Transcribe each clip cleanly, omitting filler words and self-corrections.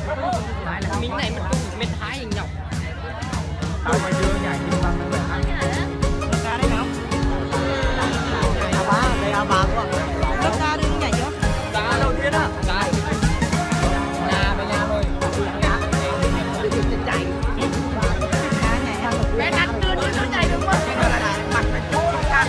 Mình này mình thái hình nhọc. Tao mà chưa nhảy thì bằng nó vậy. Ca đấy không? Đây à bà quá. Lớp ca đi nhảy chưa? Cá đầu tiên á. Cá. Nhà về nhà thôi. Chạy. Ca nhảy ăn được. Bé đặt đưa nó chạy được không? Mặt nó chốt căng.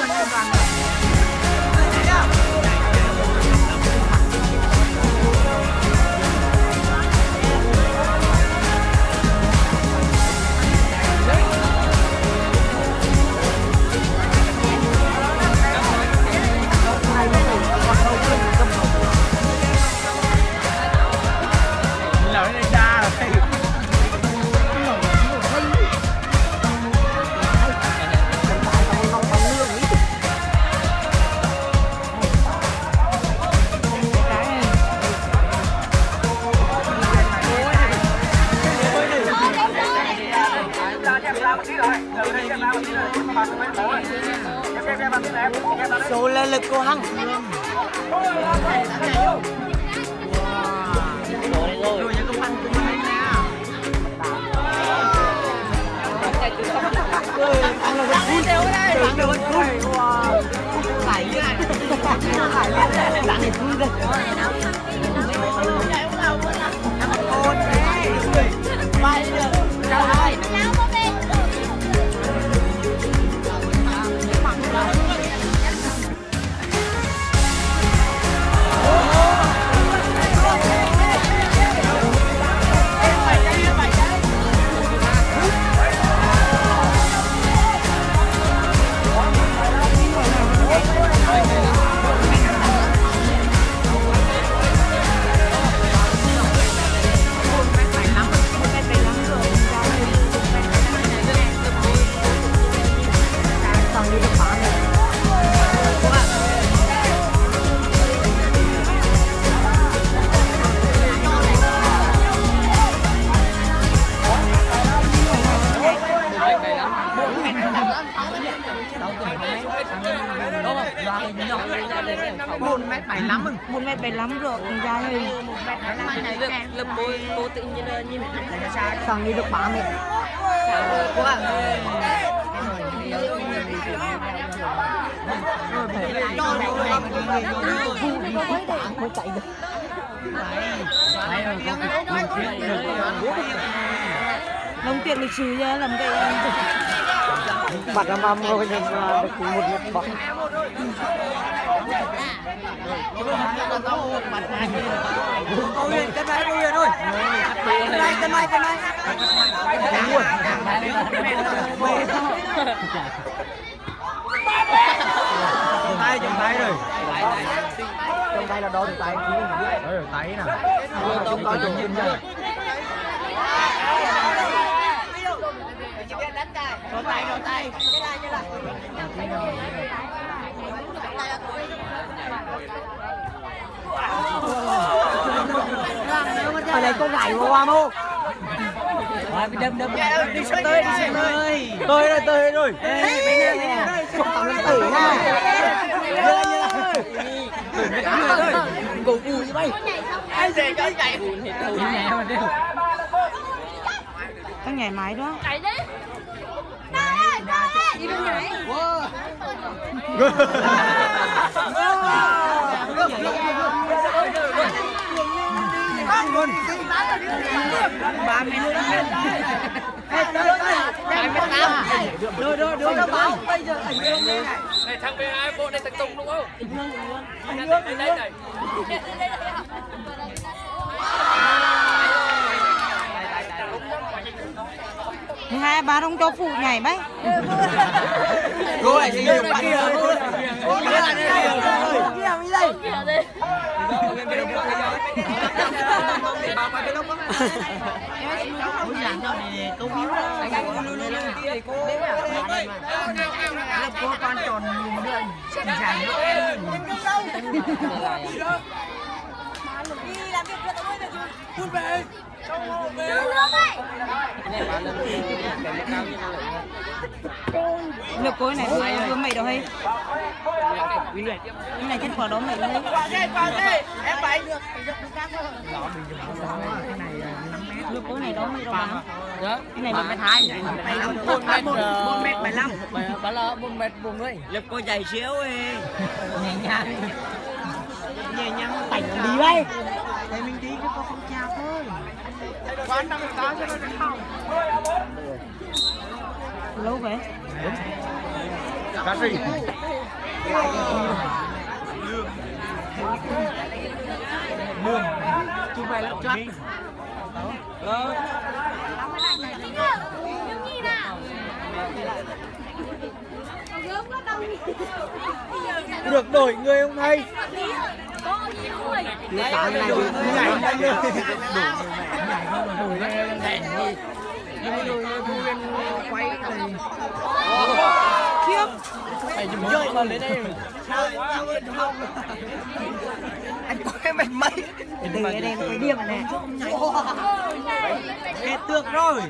Số lên lực cô hăng. Rồi những công ăn cũng hay nha. Ăn là vẫn vui đều đây. Ăn là vẫn vui. Phải như này. Phải lên. Ăn thì vui đây. Ôn đấy. Bay được. Đâu đây? Một mét 75 mừng. 1m75 rồi, dài ơi. 1m75 này lực cô tự nhiên nhìn Xong đi được 3 mét. quá. Mới chạy được. Đồng tiền lịch sử ra làm cái Bắt ra mà mua được một bọc. Cô Huyền, cân máy cô Huyền ơi. Cân máy. Trong tay rồi. Trong tay là đo được tay. Đó được tay nè. Trong tay chồng nhìn rồi. Đổ tay. Ở đây có gái hoa mô. Đâm. Đi xuống tới. Tới rồi. Tử ha. Cổ phù như bay. Anh để cho chạy. Các nhảy máy đó. Chạy đi. Đi bên nhảy. Này thằng B2 bộ này tấn công đúng không? Anh đây này. Hai ba ông cho phụ nhảy mấy. Rồi, nhiều bạn kia. Cô con tròn nhìn nữa. Dài nữa. đi làm việc cho tôi về Quân về. Lực cối này vừa mày đâu hay cái này chết phở đó mày đâu hay qua đi em phải được lực cối này đó mày đâu mà cái này 1m2 1m75 Bà là 1m4 đấy. lực cối dày xíu đi nhẹ nhàng tảnh đi đây để mình đi chứ có không chào thôi quán năm đó cho nó không lâu vậy cá gì lương chúng mày lắm chắc được đổi người không hay Mày dùm chơi mà lên đây. anh có cái mệt mấy từ ở đây nó phải điên mà nè hết tược rồi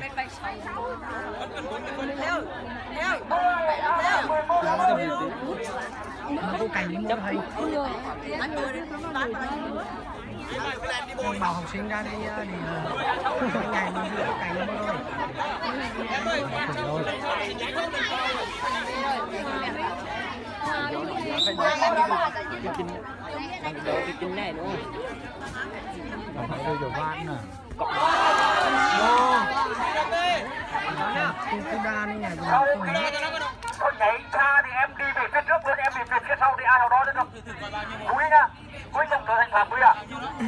cô cảnh chấp hay bảo học sinh ra đây thì ngày mà đi cảnh thôi Cái kinh này đúng không? phải đưa vào van nè cô đa này nhà Thôi nhảy xa thì em đi về phía trước, bên em đi về phía sau thì ai nào đó đến không? Chú ý nha, cuối cùng trở thành phạm quy à?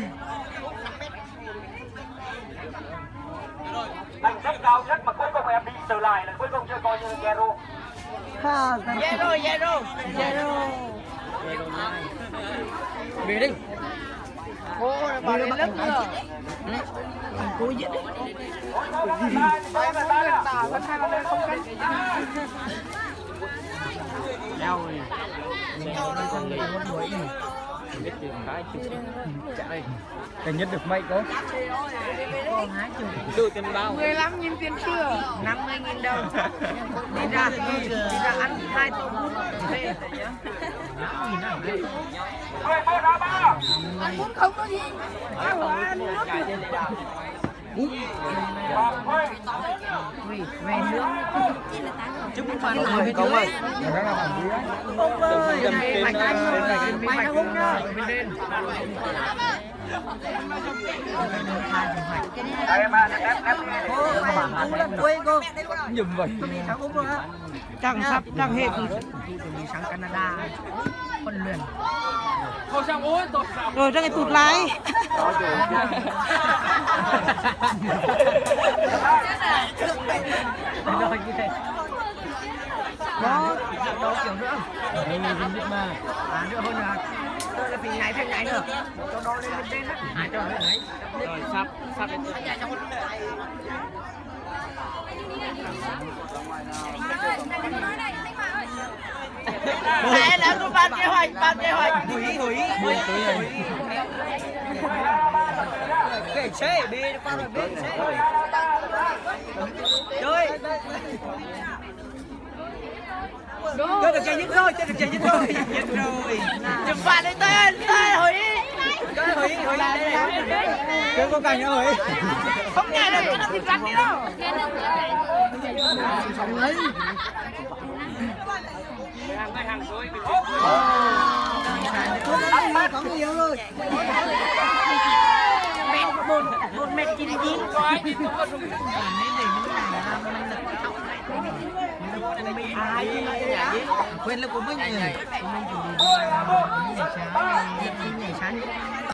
Thành tích cao nhất mà cuối cùng em đi trở lại là cuối cùng chưa coi như zero. Zero Về đi. bà lên lớp nữa cô diễn leo rồi cái nhất được mấy có Đưa tiền bao. 15.000 tiền chưa 50.000 đồng đi ra ăn 2 tô bún về ăn bún không có gì ăn nước về nước chứ không phải là bên dưới không ơi mày mày không nhá dùm vậy chẳng hết đi sang Canada huấn luyện Thôi xong ôi tụt rồi ra cái tụt lái rồi như thế đó kiểu nữa mà nữa hơn là tôi là phình nhảy nữa cho đó lên bên trên á cho nó nhảy rồi sắp Mẹ đã có ban kế hoạch hủy cái xe bê qua rồi bê xe chơi được chơi nhất rồi chụp phạt lên tên hủy chơi có cảnh nữa rồi không nghe được nó bị cắt đi đâu có nhiều rồi một mét 99 quên là của mình rồi mình chuẩn bị nhảy sáng